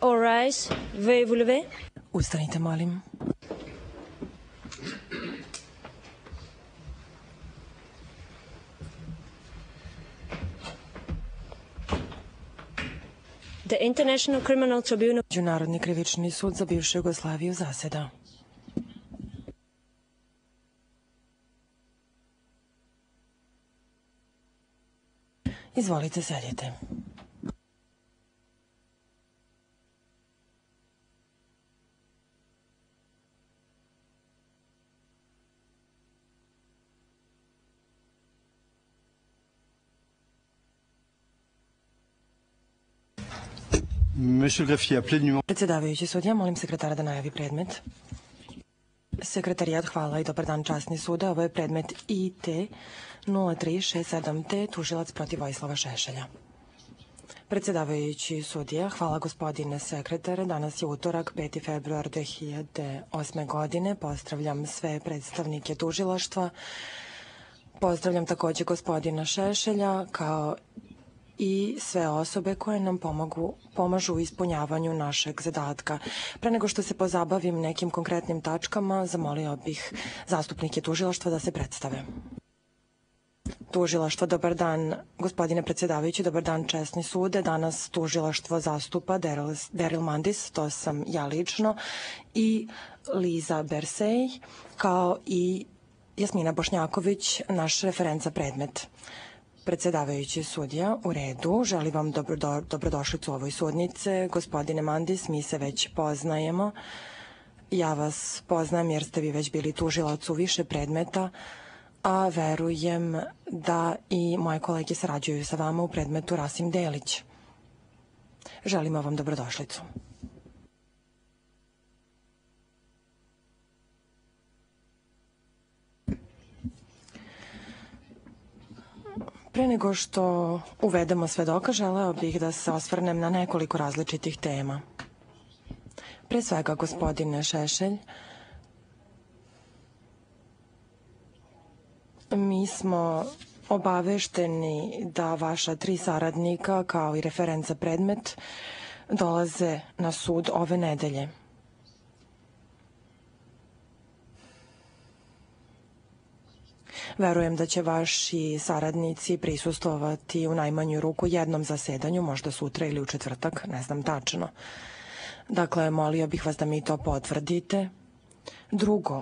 All rise. Veuillez vous lever. Ustanite, molim. The International Criminal Tribunal. Međunarodni krivični sud za bivšu Jugoslaviju zaseda. Izvolite, sedite. Predsjedavajući sudija, molim sekretara da najavi predmet. Sekretarijat, hvala i dobar dan, časni sude. Ovo je predmet IT 0367T, tužilac protiv Vojislava Šešelja. Predsjedavajući sudija, hvala gospodine sekretare. Danas je utorak, 5. februar 2008. godine. Pozdravljam sve predstavnike tužilaštva. Pozdravljam također gospodina Šešelja kao i sve osobe koje nam pomažu u ispunjavanju našeg zadatka. Pre nego što se pozabavim nekim konkretnim tačkama, zamolio bih zastupnike tužilaštva da se predstave. Tužilaštvo, dobar dan, gospodine predsjedavajući, dobar dan, česni sude. Danas tužilaštvo zastupa Daryl Mandis, to sam ja lično, i Liza Bersej, kao i Jasmina Bošnjaković, naš referent za predmet. Predsjedavajući sudija, u redu, želim vam dobrodošlicu u ovoj sudnice. Gospodine Mandis, mi se već poznajemo. Ja vas poznajem jer ste vi već bili tužilac u više predmeta, a verujem da i moje kolege sarađuju sa vama u predmetu Rasim Delić. Želimo vam dobrodošlicu. Pre nego što uvedemo svedoka, želeo bih da se osvrnem na nekoliko različitih tema. Pre svega, gospodine Šešelj, mi smo obavešteni da vaša 3 saradnika, kao i referent za predmet, dolaze na sud ove nedelje. Verujem da će vaši saradnici prisustvovati u najmanju ruku jednom zasedanju, možda sutra ili u četvrtak, ne znam tačno. Dakle, molio bih vas da mi to potvrdite. Drugo,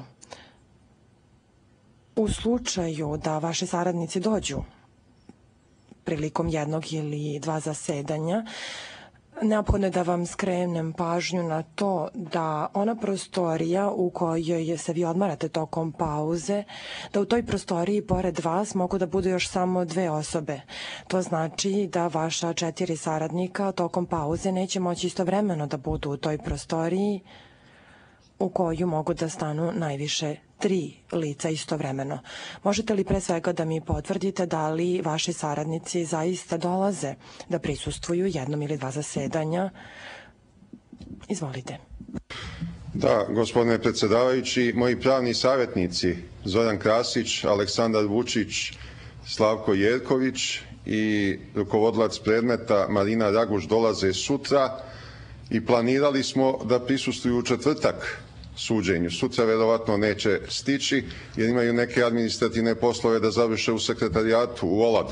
u slučaju da vaši saradnici dođu prilikom jednog ili 2 zasedanja, neophodno je da vam skrenem pažnju na to da ona prostorija u kojoj se vi odmarate tokom pauze, da u toj prostoriji pored vas mogu da budu još samo 2 osobe. To znači da vaša 4 saradnika tokom pauze neće moći istovremeno da budu u toj prostoriji u koju mogu da stanu najviše 3 lica istovremeno. Možete li pre svega da mi potvrdite da li vaši saradnici zaista dolaze da prisustvuju jednom ili 2 zasedanja? Izvolite. Da, gospodine predsjedavajući, moji pravni savjetnici Zoran Krasić, Aleksandar Vučić, Slavko Jerković i rukovodilac predmeta Marina Raguš dolaze sutra i planirali smo da prisustvuju u četvrtak suđenju. Sutra verovatno neće stići jer imaju neke administrativne poslove da završe u sekretarijatu u Oladu.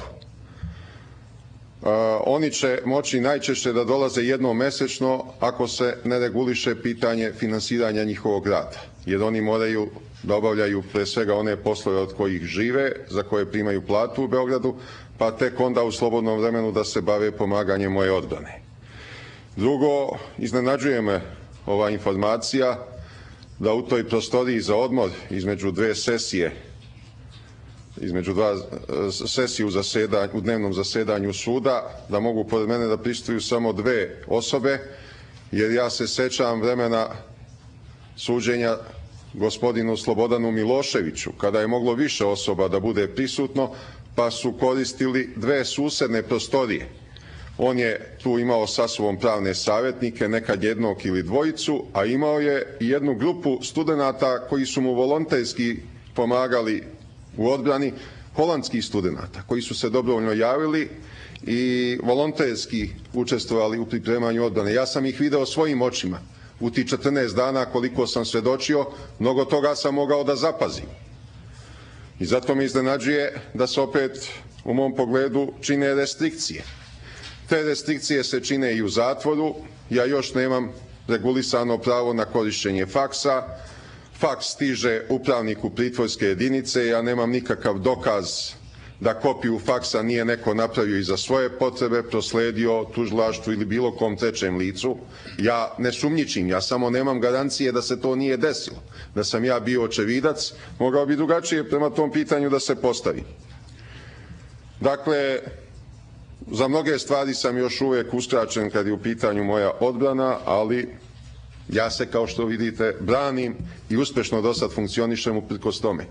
Oni će moći najčešće da dolaze jednom mesečno ako se ne reguliše pitanje finansiranja njihovog rada, jer oni moraju da obavljaju pre svega one poslove od kojih žive, za koje primaju platu u Beogradu, pa tek onda u slobodnom vremenu da se bave pomaganjem moje odbrane. Drugo, iznenađuje me ova informacija da u toj prostoriji za odmor između 2 sesije, između 2 sesije u dnevnom zasedanju suda, da mogu pored mene da prisustvuju samo 2 osobe, jer ja se sećam vremena suđenja gospodinu Slobodanu Miloševiću, kada je moglo više osoba da bude prisutno, pa su koristili 2 susedne prostorije. On je tu imao sa sobom pravne savjetnike, nekad jednog ili 2, a imao je i jednu grupu studenata koji su mu volonterski pomagali u odbrani, holandskih studenata koji su se dobrovoljno javili i volonterski učestvovali u pripremanju odbrane. Ja sam ih video svojim očima. U tih 14 dana koliko sam svedočio, mnogo toga sam mogao da zapazim. I zato me iznenađuje da se opet u mom pogledu čine restrikcije. Te restrikcije se čine i u zatvoru. Ja još nemam regulisano pravo na korišćenje faksa. Faks stiže upravniku pritvorske jedinice. Ja nemam nikakav dokaz da kopiju faksa nije neko napravio i za svoje potrebe, prosledio tužilaštvu ili bilo kom trećem licu. Ja ne sumnjičim, ja samo nemam garancije da se to nije desilo. Da sam ja bio očevidac, mogao bi drugačije prema tom pitanju da se postavi. Dakle, za mnoge stvari sam još uvek uskraćen kad je u pitanju moja odbrana, ali ja se, kao što vidite, branim i uspešno do sad funkcionišem uprkos tome.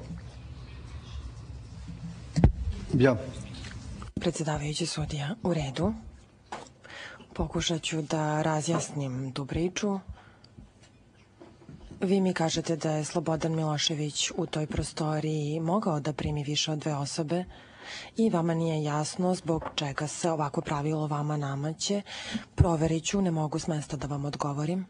Ja. Predsjedavajući sudija, u redu. Pokušat ću da razjasnim tu priču. Vi mi kažete da je Slobodan Milošević u toj prostoriji mogao da primi više od 2 osobe i vama nije jasno zbog čega se ovako pravilo vama namaće. Proverit ću, ne mogu s mesta da vam odgovorim.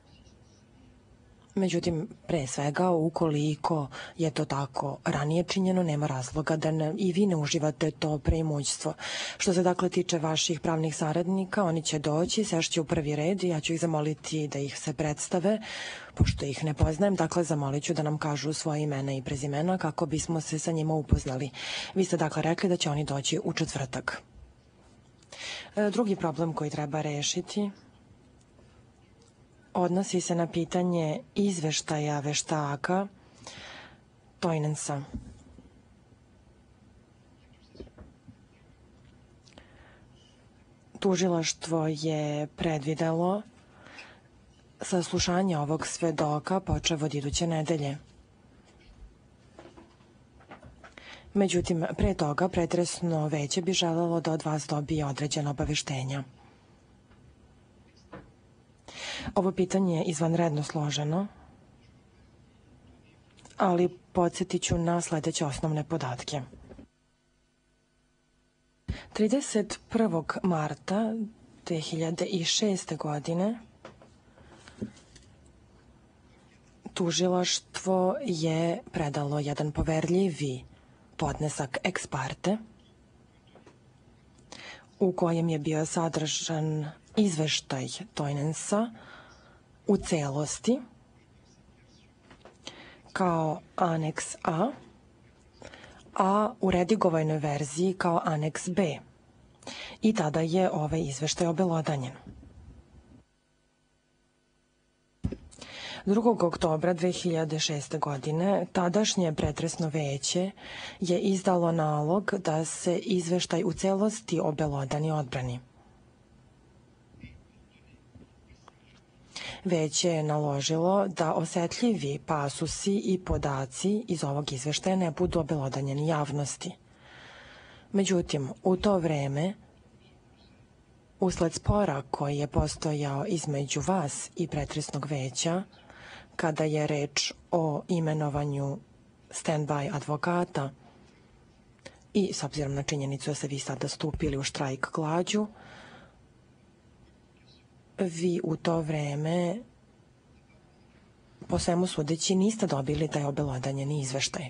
Međutim, pre svega, ukoliko je to tako ranije činjeno, nema razloga da i vi ne uživate to preimoćstvo. Što se dakle tiče vaših pravnih saradnika, oni će doći, sešći u prvi red i ja ću ih zamoliti da ih se predstave, pošto ih ne poznajem, dakle zamolit ću da nam kažu svoje imena i prezimena kako bismo se sa njima upoznali. Vi ste dakle rekli da će oni doći u četvrtak. Drugi problem koji treba rešiti odnosi se na pitanje izveštaja veštaka Toinensa. Tužilaštvo je predvidelo saslušanje ovog svedoka počev od iduće nedelje. Međutim, pre toga pretresno veće bi želelo da od vas dobije određena obaveštenja. Ovo pitanje je izvanredno složeno, ali podsjetit ću na sledeće osnovne podatke. 31. marta 2006. godine tužilaštvo je predalo jedan poverljivi podnesak ex parte u kojem je bio sadržan izveštaj Toinensa u celosti kao aneks A, a u redigovanoj verziji kao aneks B. I tada je ovaj izveštaj obelodanjen. 2. oktobra 2006. godine tadašnje pretresno veće je izdalo nalog da se izveštaj u celosti obelodani odbrani. Veće je naložilo da osetljivi pasusi i podaci iz ovog izveštaja ne budu obelodanjeni javnosti. Međutim, u to vreme, usled spora koji je postojao između vas i pretresnog veća, kada je reč o imenovanju stand-by advokata i s obzirom na činjenicu da ste vi sada stupili u štrajk glađu, vi u to vreme, po svemu sudeći, niste dobili taj obelodanjeni izveštaj.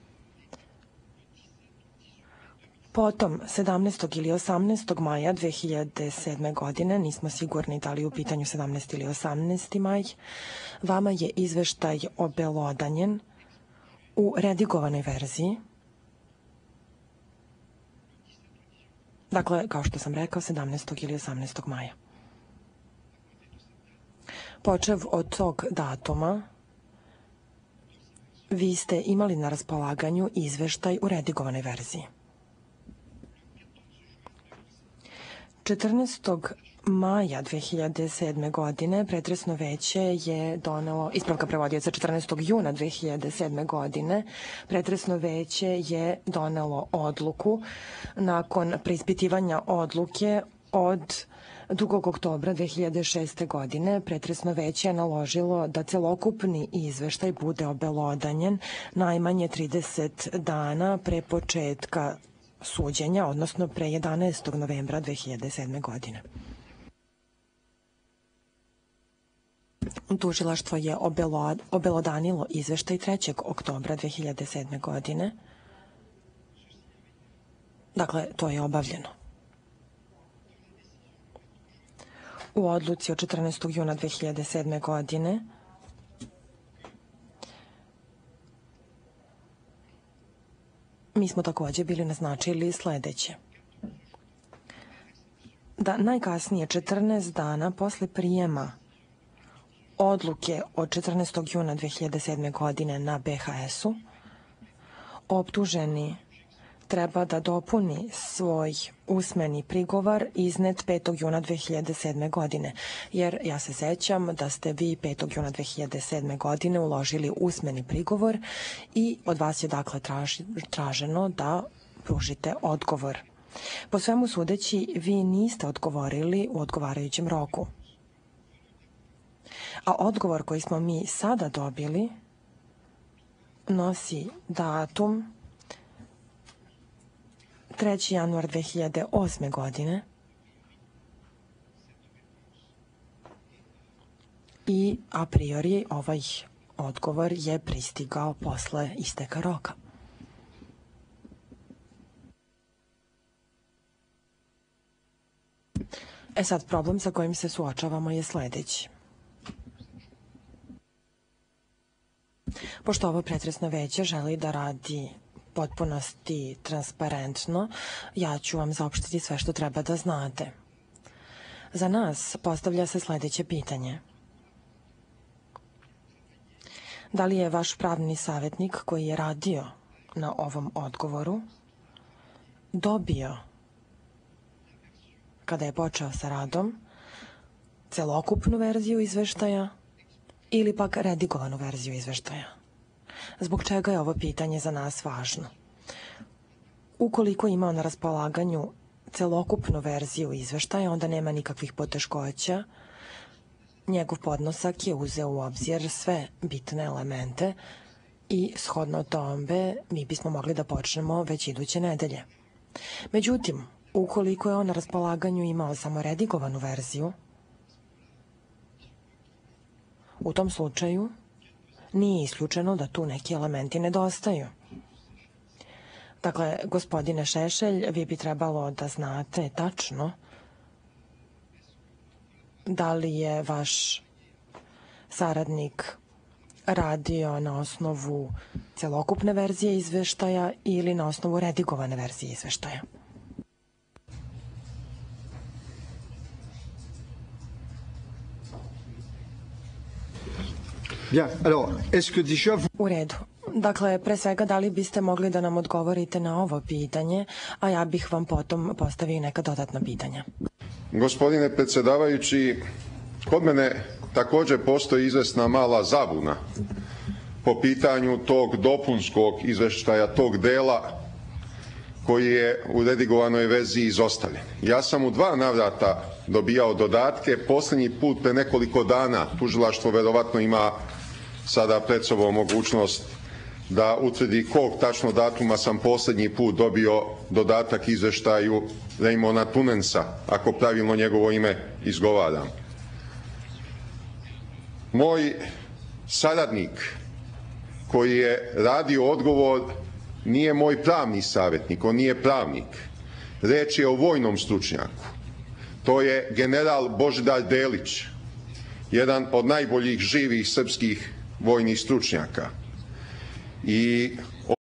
Potom, 17. ili 18. maja 2007. godine, nismo sigurni da li je u pitanju 17. ili 18. maj, vama je izveštaj obelodanjen u redigovanoj verziji. Dakle, kao što sam rekao, 17. ili 18. maja. Počev od tog datuma, vi ste imali na raspolaganju izveštaj u redigovanoj verziji. 14. maja 2007. godine pretresno veće je donelo, ispravka prevodioca 14. juna 2007. godine, pretresno veće je donelo odluku nakon preispitivanja odluke od 2. oktobra 2006. godine. Pretresno veće je naložilo da celokupni izveštaj bude obelodanjen najmanje 30 dana pre početka suđenja, odnosno pre 11. novembra 2007. godine. Tužilaštvo je obelodanilo izveštaj 3. oktobra 2007. godine. Dakle, to je obavljeno. U odluci od 14. juna 2007. godine mi smo također bili naznačili sljedeće. Da najkasnije 14 dana posle prijema odluke od 14. juna 2007. godine na BHS-u optuženi treba da dopuni svoj usmeni prigovor iznet 5. juna 2007. godine. Jer ja se sećam da ste vi 5. juna 2007. godine uložili usmeni prigovor i od vas je dakle traženo da pružite odgovor. Po svemu sudeći, vi niste odgovorili u odgovarajućem roku. A odgovor koji smo mi sada dobili nosi datum 3. januar 2008. godine i a priori ovaj odgovor je pristigao posle isteka roka. Sad problem sa kojim se suočavamo je sljedeći. Pošto ovo pretresno veće želi da radi potpunosti transparentno, ja ću vam zaopštiti sve što treba da znate. Za nas postavlja se sljedeće pitanje. Da li je vaš pravni savjetnik koji je radio na ovom odgovoru dobio, kada je počeo sa radom, celokupnu verziju izveštaja ili pak redigovanu verziju izveštaja? Zbog čega je ovo pitanje za nas važno? Ukoliko imao na raspolaganju celokupnu verziju izveštaja, onda nema nikakvih poteškoća. Njegov podnosak je uzeo u obzir sve bitne elemente i shodno tome mi bismo mogli da počnemo već iduće nedelje. Međutim, ukoliko je on na raspolaganju imao samo redigovanu verziju, u tom slučaju nije isključeno da tu neki elementi nedostaju. Dakle, gospodine Šešelj, vi bi trebalo da znate tačno da li je vaš saradnik radio na osnovu celokupne verzije izveštaja ili na osnovu redigovane verzije izveštaja. U redu. Dakle, pre svega, da li biste mogli da nam odgovorite na ovo pitanje, a ja bih vam potom postavio neka dodatna pitanja. Gospodine predsjedavajući, kod mene također postoji izvesna mala zabuna po pitanju tog dopunskog izveštaja, tog dela koji je u redigovanoj verziji izostavljen. Ja sam u 2 navrata dobijao dodatke, posljednji put pre nekoliko dana, tužilaštvo verovatno ima sada pred sobom mogućnost da utvrdi kog tačno datuma sam posljednji put dobio dodatak izveštaju Rejmona Tunensa, ako pravilno njegovo ime izgovaram. Moj saradnik koji je radio odgovor nije moj pravni savjetnik, on nije pravnik. Reč je o vojnom stručnjaku. To je general Božidar Delić, jedan od najboljih živih srpskih vojnih stručnjaka. I